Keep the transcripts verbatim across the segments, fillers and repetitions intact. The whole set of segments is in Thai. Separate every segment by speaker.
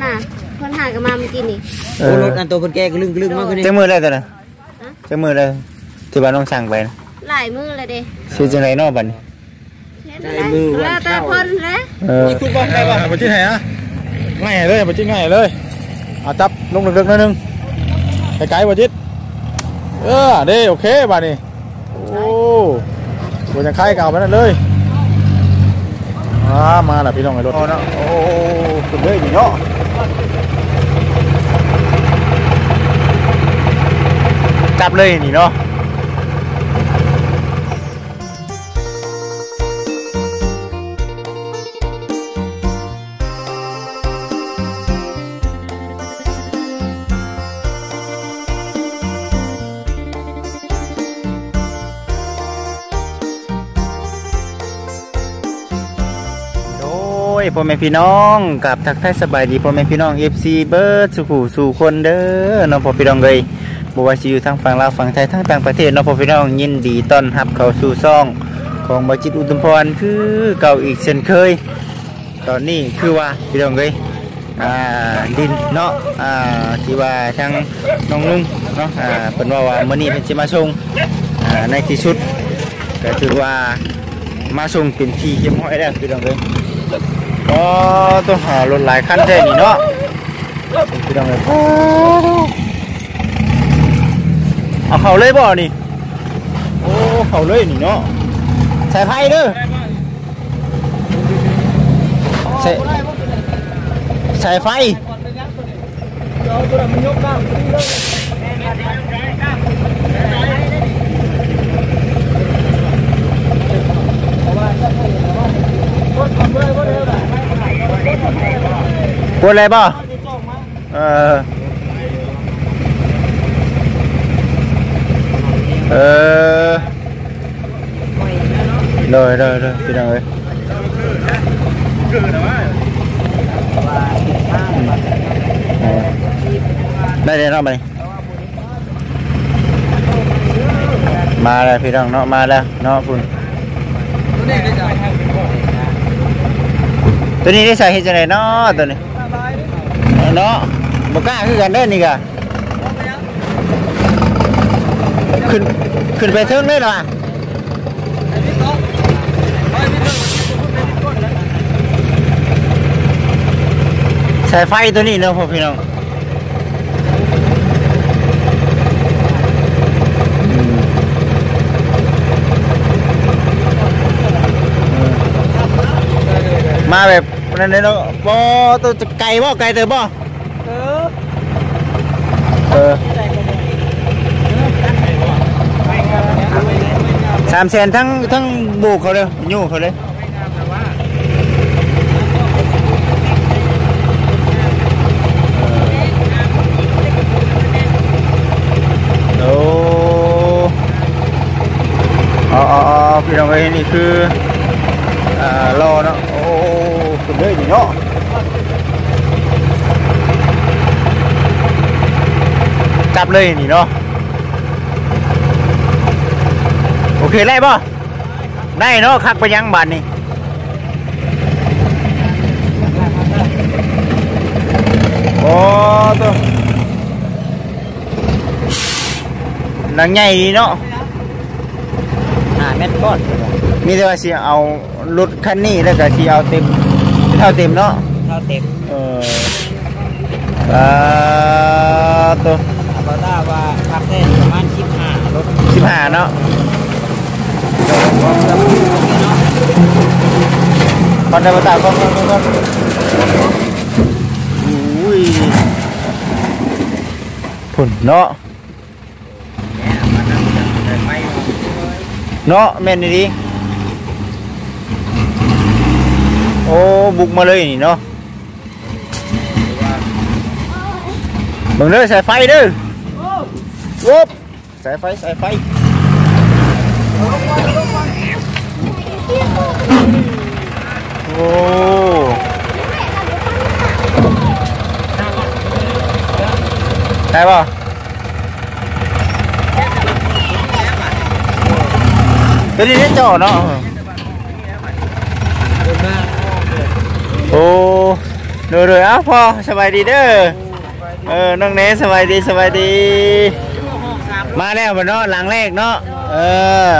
Speaker 1: ะคนหากันมาเมื่อกี้นี่
Speaker 2: โอ้รถอันโตคนแก่ก็ลึงๆมากขึ้นนี่
Speaker 3: เจ้ามือได้ตัวน่ะเจ้ามือได้ที่บ้านน้องช่างไป
Speaker 1: หลายมือเลยเด้
Speaker 3: ซื้อจังไรนอกบัดนี้
Speaker 1: ได้มือแล้วแต่คนแล้ว
Speaker 3: เออ
Speaker 2: คุณบอกได้ป่ะ
Speaker 4: บ่จิ้งให้ฮะง่ายเลยบ่จิ้งง่ายเลยเอาจับลงลึกๆหน่อยนึงไกลๆบ่จิ้งเออเด้โอเคบัดนี้โอ้บ่จะคล้ายเก่าไปนั่นเลยมาแล้วพี่น้องไอ้รถเนาะโอ้ขึ้นเลยนี่เนาะจับเลยนี่เนาะพ่อแม่พี่น้องกับทักทายสบายดีพ่อแม่พี่น้อง เอฟ ซี เบิร์ดสุขสู่คนเด้อน้องพ่อพี่น้องเลยบ่ว่าสิอยู่ทางฝั่งลาวฝั่งไทยทั้งต่างประเทศน้องพ่อพี่น้องยินดีต้อนรับเข้าสู่ซ่องของบ่จิตอุดมพรคือเก่าอีกเช่นเคยตอนนี้คือว่าพี่น้องเลยอ่าดินเนาะอ่าที่ว่าทางน้องนุ่งเนาะอ่าเพิ่นว่าว่ามื้อนี้เพิ่นสิมาส่งอ่าในที่สุดก็ถือว่ามาส่งเป็นที่เรียบร้อยแล้วพี่น้องเลยก็ต้องหารถหลายคันแท้นี่เนาะพี่น้องเลยเอาเขาเลยบ่นี่โอ้เขาเลยนี่เนาะใส่ไฟเด้อใส่ใส่ไฟกดอะไรบ่เออเออเลยเลยเลยพี่น้องเอ้ยได้เลยเนาะไปมาแล้วพี่น้องเนาะมาแล้วเนาะคุณตัวนี้ได้ใส่เห็ดจังไรเนาะตัวนี้เนาะบกล้าคือกันเด้อนี่กะขึ้นขึ้นไปเทิงได้หรอใส่ไฟตัวนี้เนาะพ่อพี่น้องมาแบบนั่นเลยเนาะบ่ตัวจะไก่บ่ไก่เต๋อบ่เออเออสามแสนทั้งทั้งบุกเขาเลยยู่เขาเลยโอ้อ๋ออ๋อพี่น้องเอ้ยนี่คืออ่ารอเนาะโอ้ขึ้นเลยนี่เนาะจับเลยนี่เนาะโอเคได้ป่ะได้เนาะคักไปยังบ้านนี่โอ้ตัวหนังใหญ่ดีเนาะอ่าแม่นก้อนมีแต่ว่าสิเอารถคันนี้แล้วก็สิเอาเต็มเท่าเต็มเนาะ
Speaker 2: เท่าเต็ม
Speaker 4: เออ
Speaker 3: อ่าตัว
Speaker 2: เขาได้ว่าคักแท้ประมาณสิบห้ารถ
Speaker 3: สิบห้าเนาะพอได้มาตาก็ก็ก็อุ้ยผุ่นเนาะเนาะแม่นดีโอ้บุกมาเลยนี่เนาะบังเด้อสายไฟเด้อวุบสายไฟสายไฟโอ้ได้ป่ะตัวนี้ได้จ่อเนาะโอ้
Speaker 4: โดยโดยเอ้าพ่อสบายดีเด้อเออน้องเนสสบายดีสบายดีมาแล้วบ่เนาะหลังแรกเนาะเออ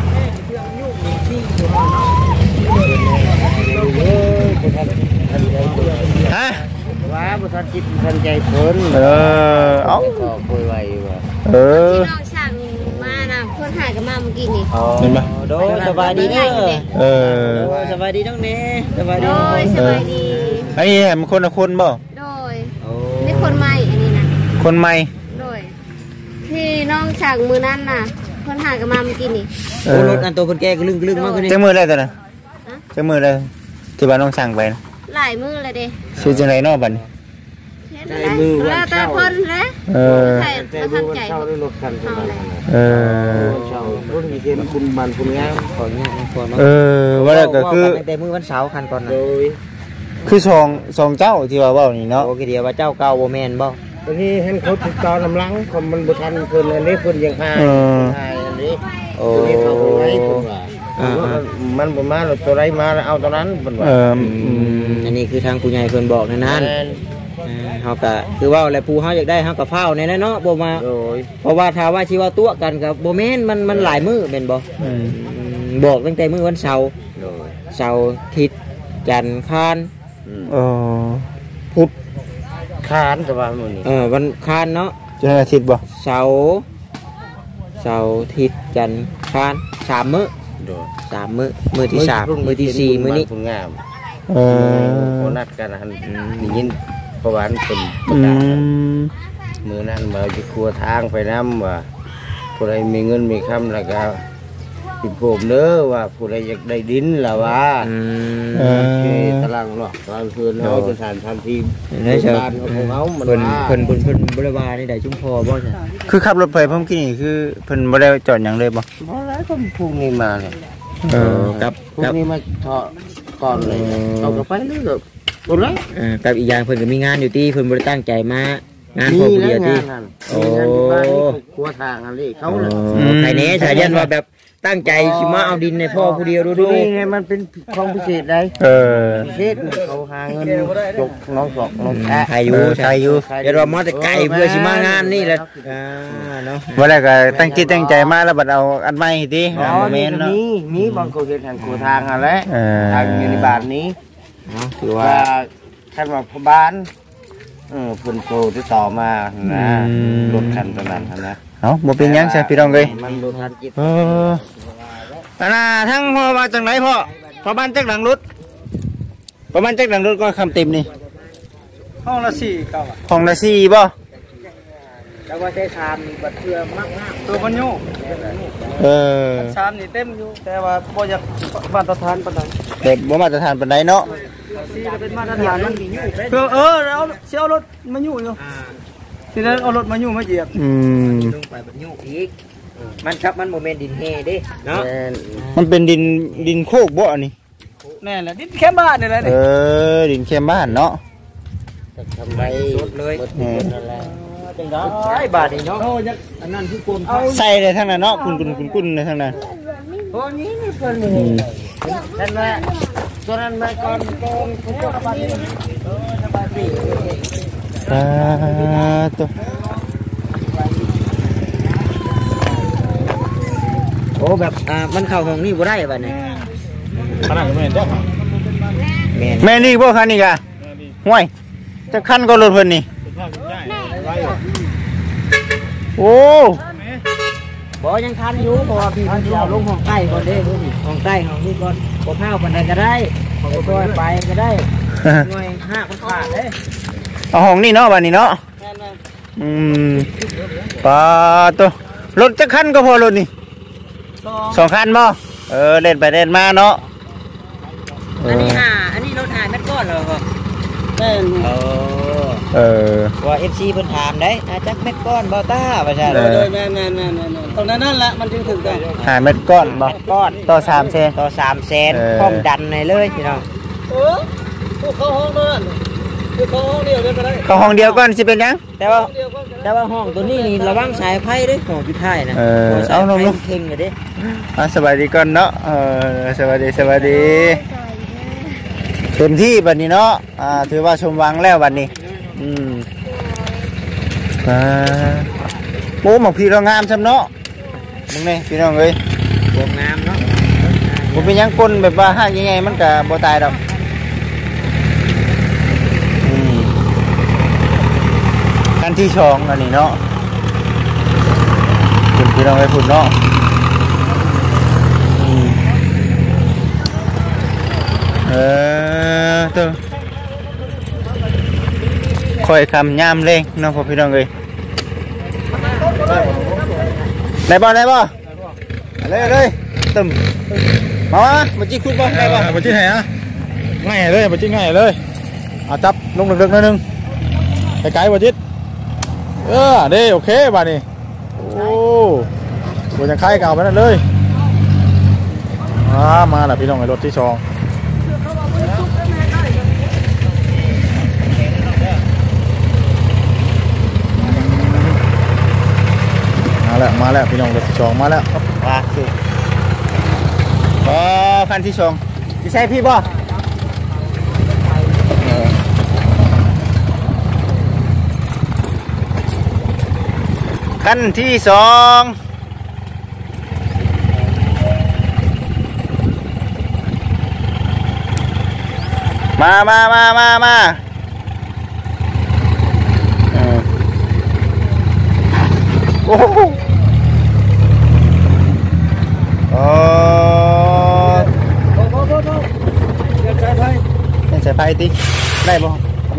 Speaker 4: ฮะ
Speaker 2: ว้าบุทันจิตทันใจเพิ่น
Speaker 4: เออเอ้า
Speaker 2: ก็คุยไว้ว่า
Speaker 4: เออ
Speaker 1: ที่น้องช่างมานะเพิ่นหายกันมาเมื่อกี้นี่
Speaker 4: เห็นปะ
Speaker 2: โดสบายดีเด้อ
Speaker 4: เออ
Speaker 2: สบายดีน้องเนสบาย
Speaker 1: โด
Speaker 2: ดี
Speaker 1: ยสบายดี
Speaker 4: ไอ้นี่มันคนละคนบ่
Speaker 1: โดยนี่คนใหม่อันนี้นะ
Speaker 4: คนใหม่
Speaker 1: โดยที่น้องช่างมือนั้นน่ะเพิ่นหายกันมาเมื่อกี้นี่
Speaker 4: เอ
Speaker 2: โอ้
Speaker 4: อ
Speaker 2: รถอันโตเพิ่นแก่ก็ลึงๆมากขึ้นนี่
Speaker 4: เจ้ามือได้ตัวน่ะเจ้ามือได้ที่บ้านน้องสั่งไปนะ
Speaker 1: หลายมือเลยเด้
Speaker 4: ชื่อจังไรเนาะบัดนี้
Speaker 1: แล้วแต่เพิ่นแหละ
Speaker 4: เออ
Speaker 1: ใส่ประทับใจ
Speaker 2: เช่าได้รถคันเท่านั้น
Speaker 4: เออ
Speaker 2: เช่ารุ่นมีเกณฑ์คุณบันคุณงามขออนุญาตขอเนาะ
Speaker 4: เออว่าแล้วก็คือ
Speaker 2: แต่มื้อวันเสาร์คันก่อนนะโดย
Speaker 4: คือสองสองเจ้าที่ว่าเว้านี่เนาะ
Speaker 2: โอเคเดียวว่าเจ้าเก่าบ่แม่นบ่ตอนนี้เห็นเขาติดต่อนำหลังคนมันบ่ทันเพิ่นอันนี้เพิ่นยังหายหายอันนี้
Speaker 4: โอ้
Speaker 2: ตัวนี้เขาเอาไว้เพิ่นว่ามันบ่มาตัวไรมาแล้วเอาตัวนั้นเพิ่นว่า
Speaker 4: เออ
Speaker 2: อันนี้คือทางผู้ใหญ่เพิ่นบอกนั่นนั่นเฮาก็คือว่าอะไรผู้เฮาอยากได้เฮาก็เฝ้าในนั้นเนาะบ่มาเพราะว่าถ้าว่าสิว่าตัวกันก็บ่แม่นมันมันหลายมื้อแม่นบ่บอกตั้งแต่มื้อวันเสาร์เสาร์อาทิตย์จันทร์คาน
Speaker 4: เออพุธ
Speaker 2: คานแต่ว่ามื้อนี้เออวันคานเนาะ
Speaker 4: จันทร์อาทิตย์บ่
Speaker 2: เสาร์เสาร์อาทิตย์จันทร์คานสามมื้อสามมื้อมื้อที่สามมื้อที่สี่มื้อนี้
Speaker 4: เออ
Speaker 2: โคนัดกันหันนี่ยินประวันเป็นประ
Speaker 4: อื
Speaker 2: กาศ
Speaker 4: ม
Speaker 2: มือนั้นมาจะครัวทางไปน้ำว่าผู้ใดมีเงินมีคำแล้วก็ติดผมเด้อว่าผู้ใดอยากได้ดินล่ะว่าโอเคตารางเนาะตารางเพื่อนเขาจะสานทันทีบ้านของเขามันว่าเพิ่นเพิ่นเพิ่นบริวารนี่ได้ชุมพอบ่ใช่
Speaker 4: คือขับรถไปพร้อมกินนี่คือเพิ่นบ่ได้จอดหยังเลยบ่
Speaker 2: บ่แล้วก็พรุ่งนี้มาเลย
Speaker 4: เออกับ
Speaker 2: พรุ่งนี้มาทอก่อนเลยเอากลับไปเลยเด้อบ่แล้วเออกับอีกอย่างเพิ่นก็มีงานอยู่ที่เพิ่นบ่ได้ตั้งใจมางานพอผู้เดียวที่โอ้ครัวทางอันนี้เขาเลยใครเน่สายันว่าแบบตั้งใจสิมาเอาดินในพ่อผู้เดียวดูดูนี่ไงมันเป็นของพิเศษได้เออพิเศษเขาหาเงินจกน้องสอกน้องแท้ใครอยู่ใครอยู่เดี๋ยวเรามาแต่ไกลเพื่อสิมางานนี่แหละอ่าเนาะว่าแล้วก็ตั้งจิตตั้งใจมาแล้วบัดเอาอันใหม่ติอ๋อนี่นี่มีบางคนเฮ็ดทางครัวทางอ่ะแหละทางอยู่ในบ้านนี้เนาะถือว่าคันว่าพ่อบ้านเออเพิ่นโทรติดต่อมานะรถคันตอนนั้นนะเอ้าบ่เป็นหยังใช่พี่น้องเอ้ยมันบ่ทันจิตเอออันน่ะทั้งพ่อมาจากไหนพ่อประมาณจักหลังรถประมาณจักหลังรถก็คำเต็มนี่ห้องละสี่เก้าห้องละสี่บ่แล้วว่าใช้ชามบัดเทื่อมากๆตัวมันอยู่เออชามนี่เต็มอยู่แต่ว่าบ่อยากมาตรฐานปานใดแต่บ่มาตรฐานปานใดเนาะสี่ก็เป็นมาตรฐานมันเออเออเอาสิเอารถมาอยู่อยู่ทีนั้นเอารถมาอยู่มาเหยียบอืมลงไปบัดอยู่อีกมันครับมันโมเมนต์ดินเฮเด้เนาะมันเป็นดินดินโคกบ่อันนี้แน่แหละดินแค่บ้านนี่แหละเออดินแค่บ้านเนาะทำไรสดเลยจังได้บาทนี่เนาะอันนั้นคือโกนใส่เลยทั้งนั้นเนาะกุนกุนกุนกุนเลยทั้งนั้นโอ้นี่นี่เพิ่นนี่นั่นแหละตัวนั้นมาก่อนก่อนคุณเจ้าบ้านนี่เออสบายดีอ่าตัวโอ้แบบอ่ามันเข้าห้องนี่บ่ได้บัดนี้ขนาดแม่นจ้ะแม่นแม่นี่บ่คันนี่กะห่วยจะคันก็รถเพิ่นนี่โอ้บ่ยังคันอยู่เพราะว่าพี่เพิ่นเอาลงห้องใต้ก่อนเด้อนี่ห้องใต้ห้องนี้ก่อนบ่พาวปานใดก็ได้ของก็ไปก็ได้หน่วยห้าคนขาดเด้เอาห้องนี่เนาะบัดนี้เนาะอืมปาตัวรถจะคันก็พอรถนี่สองคันบ่เออเล่นไปเล่นมาเนาะอันนี้หาอันนี้รถหาเม็ดก้อนเหรอครับเออเออว่าเอฟซีเพิ่นถามได้อาจักเม็ดก้อนบ่ต้าว่าซั่นเออแม่นๆๆตรงนั้นนั่นละมันถึงถึงได้หาเม็ดก้อนบ่ก้อนต่อสามแสนต่อสามแสนพร้อมดันให้เลยพี่น้องเออเข้าห้องนั่นเข้าห้องเดียวก็ได้เข้าห้องเดียวก่อนสิเป็นหยังแต่ว่าแต่ว่าห้องตัวนี้นี่ระวังสายไฟเด้อห้องสุดท้ายนะเออเอาลงๆเข่งเลยเด้อ่ะสบายดีก่อนเนาะเออสบายดีสบายดี
Speaker 4: เต็มที่บัดนี้เนาะอ่าถือว่าชมวังแล้วบัดนี้อืมอ่าโอ้หมอกพี่เรางามซำเนาะมึงนี่พี่น้องเอ้ย
Speaker 2: บวงงามเนาะ
Speaker 4: ผมเป็นยังก้นแบบว่าห้างยังไงมันก็บ่ตายดอกอืมกันที่สองอันนี้เนาะคุณพี่น้องไอ้พุ่นเนาะอืมเออตัวค่อยคำย่ามเล่งเนาะพ่อพี่น้องเอ้ยได้บ่ได้บ่เลยเลยตึมมามาจี้คุดบ่ได้บ่
Speaker 3: มาจิ้นไหนอ่ะง่ายเลยมาจิ้นง่ายเลยเอาจับลงลึกๆหน่อยนึงไกลๆมาจิ้นเออเด้โอเคบ้านี่โอ้ตัวจะคล้ายเก่าไปนั่นเลยมามาแหละพี่น้องไอ้รถที่สองมาแล้วมาแล้วพี่น้องรถที่สองมาแล้ว
Speaker 4: ว่าคืออ๋อคันที่สองจะใช่พี่บ่คันที่สองมามามามามาโอ้โหโอ้ใส่ไฟใส่ไฟติได้บ่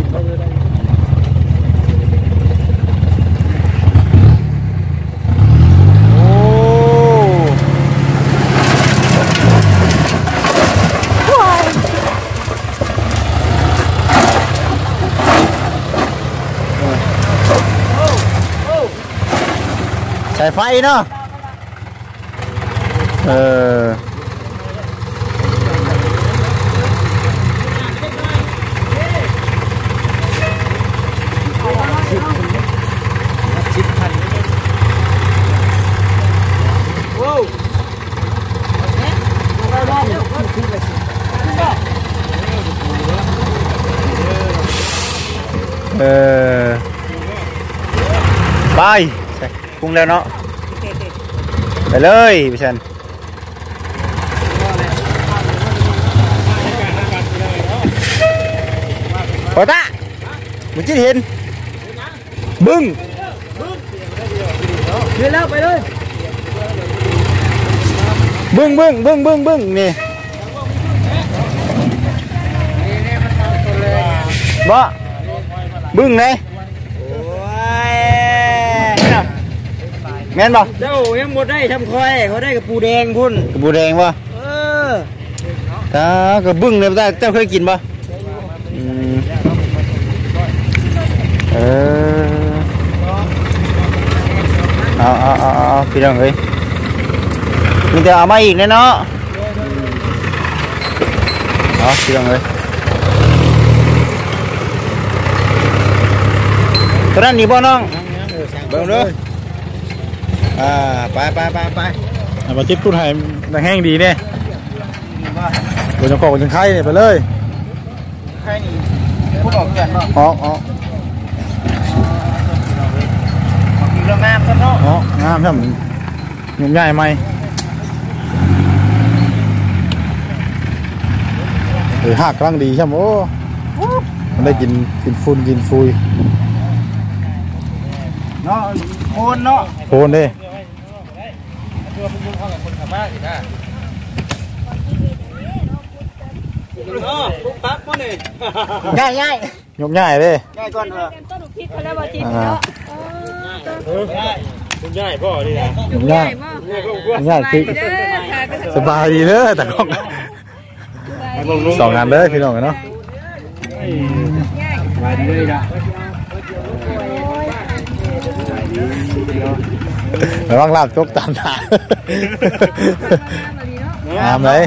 Speaker 4: ใส่ไฟเนาะเออเออไปปรุงแล้วเนาะไปเลยพี่ชันโอ้ตามึงจิเห็นบึ้งเห็นแล้วไปเลยบึ้งบึ้งบึ้งบึ้งบึ้งนี่บ่บึ้งไหนแม่นบ่เจ้ายังหมดได้ทำคอยเขาได้กับปูแดงพุ่นกับปูแดงบ่เออตากับบึ้งเลยตาเจ้าเคยกินบ่อืมเออเอาเอาเอาเอาพี่น้องเอ้ยมีแต่เอามาอีกเนาะเอาพี่น้องเอ้ยตอนนั้นนี่บ่น้องเบิ่งเด้ออ่าไปไปไปไป
Speaker 3: มาจิ้นกุ้งไห่แห้งดีเนี่ยเดี๋ยวจะกอกจะไข่เนี่ยไปเลย
Speaker 4: ไข่นี่พูดออกแก่นบ่
Speaker 3: อ๋ออ๋อ
Speaker 4: กินแล้วงามซะเนาะ
Speaker 3: อ๋องามใช่ไหมเงินใหญ่ไหมเฮ้ยหักกำลังดีใช่ไหมโอ้มันได้กินกินฟุ้นกินฟุย
Speaker 4: เนาะโคนเนาะ
Speaker 3: โคนดิ
Speaker 4: ง่ายง่าย
Speaker 3: ยกง่ายเลย
Speaker 4: ง่ายก่อนเถอะ
Speaker 1: ต้นพริกเขาแล้วบ่จิตเนาะ
Speaker 3: ง่ายพ่อดีนะง่ายง่ายคือสบายดีเลยแต่ก็สองงานเลยพี่น้องกันเนาะสบายดีเลยนะระวังลาบจกตามทางงามเลย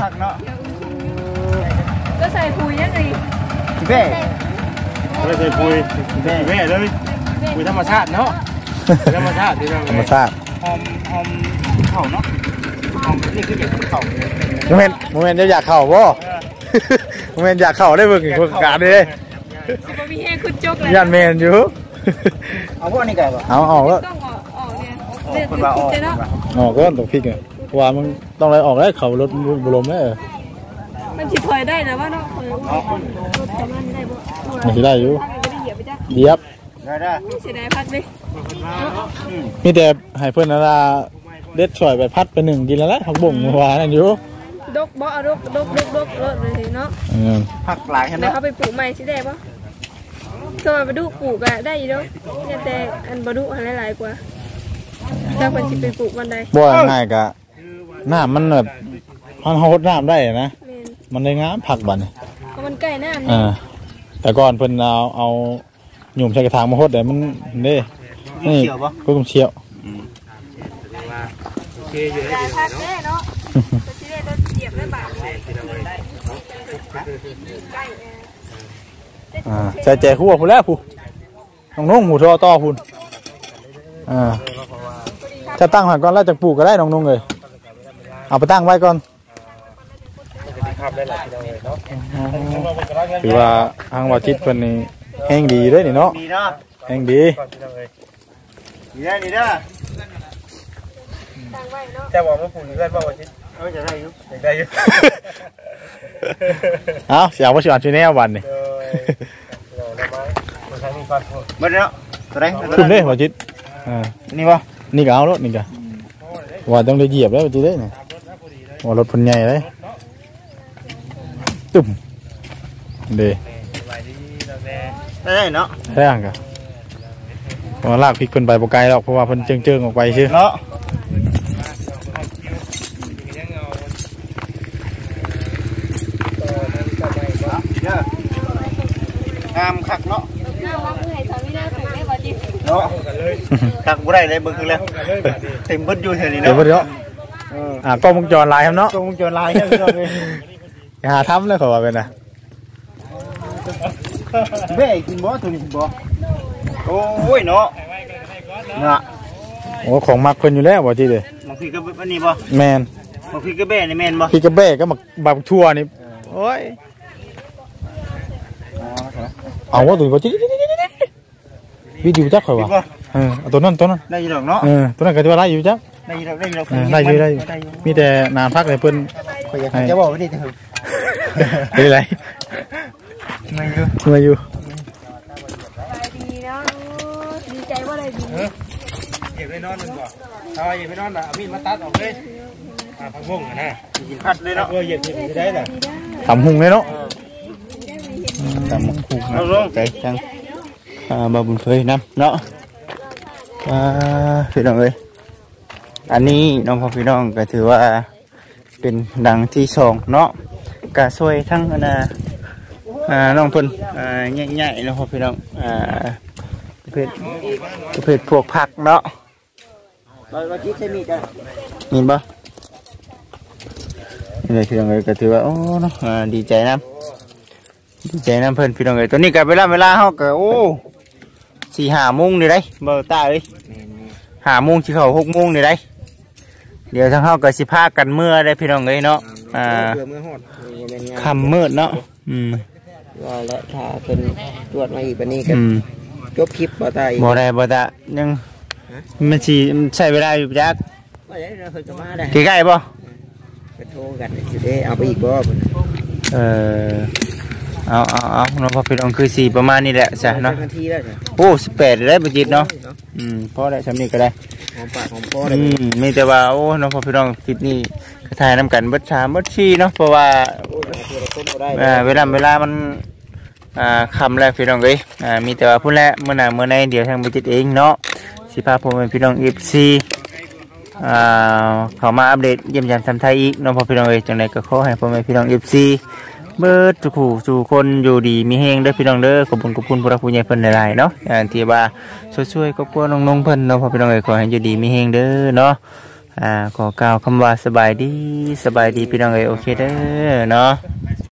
Speaker 1: ก็ใส่ปุ๋ยยังไง
Speaker 4: เบ้
Speaker 3: ไม่ใส่ปุ๋ยเบ้เบ้เลยปุ๋ยธรรมชาติเนาะธรรมชาติธรรมชาติ
Speaker 4: หอมหอมเข่าเนาะหอมนี่คืออยากเข่า
Speaker 3: โมเมนต์โมเมนต์จะอยากเข่าบ่แม่นอยากเข้าได้เบิ่งอีกโครงการนี่
Speaker 1: สิบ่มีแห้งคุณจกเลย
Speaker 3: ย่านแม่นอยู่
Speaker 4: เอาพวกนี้ไก่บ่
Speaker 3: เอาออกแล้ว
Speaker 1: ต้องออกออกเนี่ยเลือด
Speaker 4: คนว่าออก
Speaker 1: เนาะ
Speaker 3: ออกก็ต้องพลิกอ่ะว่ามันต้องอะไรออกได้เขารถบรมได้
Speaker 1: มันสิถอยได้นะว่าเนาะถอยรถประมาณได้บ่
Speaker 3: มันสิได้อยู่
Speaker 1: พักก็ได้เหยียบไปจ้ะ
Speaker 3: เดียบ
Speaker 4: ได้ได้
Speaker 1: เสียดายพักดิ
Speaker 3: มีแต่ให้เพิ่นนาราเด็ดช่วยไปพัดไปหนึ่งกินแล้วแหละผักบ่งเมื่อวานนั่นอยู่
Speaker 1: ดกบ่เอาดกดกดกดกรถเลยเนาะ
Speaker 3: เออ
Speaker 4: ผักหลายใช่ไหม
Speaker 1: แล้วเขาไปปลูกใหม่สิได้บ่ก็มาไปดูปลูกอะได้อยู่เนาะเนี่ยแต่อันบ่ดูอันหลายๆกว่าถ้าเพิ่นสิไปปลูกวันใด
Speaker 3: บ่ง่ายกะน้ำมันแบบมันเฮาหดน้ำได้นะ
Speaker 1: แม่น
Speaker 3: มันได้งามผักบัดนี่
Speaker 1: เพราะมันใกล้น้ำ
Speaker 3: อ่า
Speaker 1: นี่
Speaker 3: แต่ก่อนเพิ่นเอาเอาหยุ่มใส่กระถางมาหดแต่มันนี่นี่ก็ต้องเชี่ยว
Speaker 1: ได้พักแน่เนาะจะสิได้รถเหยียบได้บาทนี่ใกล้เออ
Speaker 3: อ่าใจแจคู่พุ่นแล้วผู้น้องนุ่งหมูทอต่อพุ่นอ่าจะตั้งหันก่อนแล้วจะปลูกก็ได้น้องนุ่งเลยเอาไปตั้งไว้ก่อนถือว่าทางวาจิตเพิ่นนี่แห้งดีเด้อนี่เนาะ
Speaker 4: ดีเนาะ
Speaker 3: แห้งดี
Speaker 4: ดีได้ดีได้
Speaker 1: ตั้งไว้เนาะ
Speaker 2: จะบอกว่าผูกเพื่อนบอกว่า
Speaker 4: เออจะได้อยู่
Speaker 2: ได้อยู่
Speaker 3: เอาเสียว่าสิอ่านชื่อแนววันนี่
Speaker 4: หมดแล้วตัวไหน
Speaker 3: ขึ้นเด้วาจิตอ่า
Speaker 4: นี่บ่
Speaker 3: นี่ก็เอารถนี่ก็ว่าต้องได้เหยียบแล้ววาจิตเด้นี่ว่ารถเพิ่นใหญ่เลยตึ้มเด้
Speaker 4: ได้เนาะ
Speaker 3: แท้งกะว่าลากพริกเพิ่นไปบ่ไกลหรอกเพราะว่าเพิ่นเจิงๆออกไปซื่อ
Speaker 4: เนาะงามคักเนาะ
Speaker 1: หน้าว่าเพื่อให้สามีหน้าถูกได้บ่จิ
Speaker 4: เนาะคักบ่ได้เลยเบิ่งคือแล้วเต็มเบิดอยู่แถวนี้
Speaker 3: เดี๋ยว
Speaker 4: เนาะ
Speaker 3: เดี๋ยวอ่ากล้องวงจรหลายครับเนาะ
Speaker 4: ตรงวงจรลายเนี่ยพี่น้องเลย
Speaker 3: อย่าหาทำเลยขอว่าเป็นนะ
Speaker 4: เบ้กินบ่ตัวนี้กินบ่โอ้ยเนาะเนาะ
Speaker 3: โอ้ของมักเพิ่นอยู่แล้วว่าที่เด้
Speaker 4: มันคือกับอันนี้บ่
Speaker 3: แมน
Speaker 4: มันคือกับเบ้นี่แม่นบ่
Speaker 3: พี่กระเบ้ก็มักบักทั่วนี่โอ้ยเอาว่าตัวนี้ก็จิ๊ดวิดีโอจักข่อยว่าเออเอาตัวนั้นตัวนั้น
Speaker 4: ได้อยู่ดอกเนาะ
Speaker 3: เออตัวนั้นก็จะว่าได้อยู่จัก
Speaker 4: ได้อยู่ดอกได้อยู่ดอก
Speaker 3: เออได้อยู่ได้อยู่มีแต่นานพักเลยเพิ่น
Speaker 4: ข่อยอยากจะบอกว่านี่เถอะ
Speaker 3: เป็นไร
Speaker 4: ไม่อยู่
Speaker 3: มาอยู่
Speaker 1: ดีเนาะดีใจว่าได้ดี
Speaker 2: เหยียบไปนอนมันบ่ถ้าเหยียบไปนอนอ่ะมีดมาตัดออกเลยอ่าพังวงอ่ะนะ
Speaker 4: กินพัดเลยเนาะ
Speaker 2: เออเหยียบเหยียบจะได้น่ะ
Speaker 3: ทำหุงเลยเนาะ
Speaker 4: ตามคู่นะใจจังอ่าบ่บุญเคยนำเนาะอ่าพี่น้องเอ้ยอันนี้น้องพ่อพี่น้องก็ถือว่าเป็นดังที่สองเนาะกะช่วยทั้งนะอ่าน้องเพิ่นอ่าใหญ่ๆน้องพ่อพี่น้องอ่าประเภทประเภทพวกผักเนาะเราคิดใช่มีจ้ะมีบ่นี่เลยพี่น้องเอ้ยก็ถือว่าโอ้เนาะอ่าดีใจนะดีใจนะเพิ่นพี่น้องเอ้ยตัวนี้ก็เวลาเวลาเฮาก็โอ้สี่ห้าโมงนี่ได้บ่ตาเอ้ยห้าโมงสิเข้าหกโมงนี่ได้เดี๋ยวทางเฮาก็สิพากันเมื่อได้พี่น้องเอ้ยเนาะอ่า
Speaker 2: เพื่อเมื่อหอด
Speaker 4: คำมืดเนาะอืม
Speaker 2: ว่าแล้วถ้าเป็นตรวจมาอีกวันนี้ก็
Speaker 4: อืม
Speaker 2: จบคลิปบ่ได้
Speaker 4: บ่ได้บ่ได้ยังมันสิใช้เวลาอยู่จัก
Speaker 2: ว่าได้เราเคยจะมาได้
Speaker 4: ใกล้ๆบ่
Speaker 2: ไปโทรกันสิเด้เอาไปอีกบ่
Speaker 4: เออเอาเอาเอาน้องพ่อพี่น้องคือสี่ประมาณนี้แหละจ้ะเนาะ
Speaker 2: นาทีได้จ้ะ
Speaker 4: โอ้สิบแปดได้บ่จิตเนาะอืมพอได้ซำนี้ก็ได้
Speaker 2: หอมปากหอมคอได้
Speaker 4: อืมมีแต่ว่าโอ้น้องพ่อพี่น้องคลิปนี้ก็ถ่ายนํกันเบิดสามเบิดสี่เนาะเพราะว่า
Speaker 2: โอ้ยตัวเราต้มบ่ได้
Speaker 4: อ่าเวลาเวลามันอ่าค่ำแล้วพี่น้องเอ้ยอ่ามีแต่ว่าพุ่นแหละมื้อหน้ามื้อในเดี๋ยวทางบ่จิตเองเนาะสิพาพ่อแม่พี่น้อง เอฟ ซี อ่าเข้ามาอัปเดตเยี่ยมยามทำไทยอีกน้องพ่อพี่น้องเอ้ยจังไดก็ขอให้พ่อแม่พี่น้อง เอฟ ซี เบิดทุกผู้สู่คนอยู่ดีมีแฮงเด้อพี่น้องเด้อขอบคุณขอบคุณผู้รักผู้ใหญ่เพิ่นหลายๆเนาะอ่าที่ว่าช่วยๆครอบครัวน้องๆเพิ่นเนาะพ่อพี่น้องเอ้ยขอให้อยู่ดีมีแฮงเด้อเนาะอ่าขอกล่าวคำว่าสบายดีสบายดีพี่น้องเอ้ยโอเคเด้อเนาะ